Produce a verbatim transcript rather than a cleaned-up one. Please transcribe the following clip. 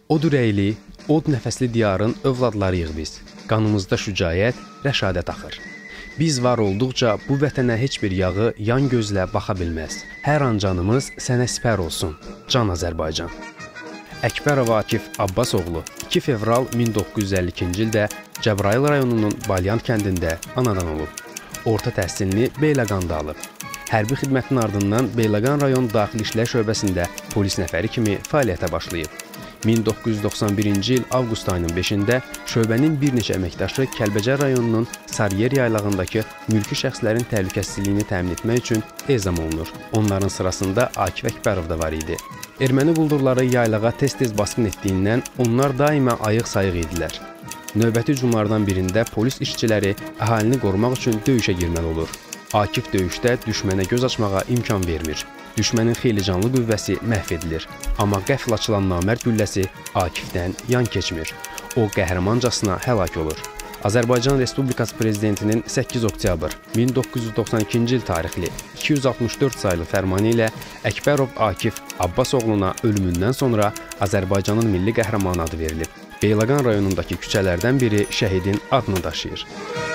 Od ürəkli, od nəfəsli diyarın övladlarıyıq biz. Qanımızda şücaət, rəşadət axır. Biz var olduqca bu vətənə heç bir yağı yan gözlə baxa bilməz. Hər an canımız sənə sipər olsun, can Azərbaycan. Əkbərov Akif Abbasoğlu iki fevral min doqquz yüz əlli ikinci ildə Cəbrayıl rayonunun Balyant kəndində anadan olub. Orta təhsilini Beyləqanda alıb. Hərbi xidmətin ardından Beyləqan rayon Daxili İşlər şöbəsində polis nəfəri kimi fəaliyyətə başlayıb. min doqquz yüz doxsan birinci il avqust ayının beşində şöbənin bir neçə əməkdaşı Kəlbəcər rayonunun Sarıyer yaylağındakı mülki şəxslərin təhlükəsizliyini təmin etmək üçün ezam olunur. Onların sırasında Akif Əkbərov da var idi. Erməni quldurları yaylağa tez-tez basqın etdiyindən onlar daima ayıq-sayıq idilər. Növbəti hücumlardan birində polis işçiləri əhalini qorumaq üçün döyüşə girməli olur. Akif döyüşdə düşmənə göz açmağa imkan vermir. Düşmənin xeyli canlı qüvvəsi məhv edilir. Amma qəfl açılan namərd gülləsi Akifdən yan keçmir. O qəhrəmancasına həlak olur. Azərbaycan Respublikası Prezidentinin səkkiz oktyabr min doqquz yüz doxsan ikinci il tarixli iki yüz altmış dörd saylı fərmanı ilə Əkbərov Akif Abbasoğluna ölümündən sonra Azərbaycanın milli qəhrəmanı adı verilib. Beyləqan rayonundakı küçələrdən biri şəhidin adını daşıyır.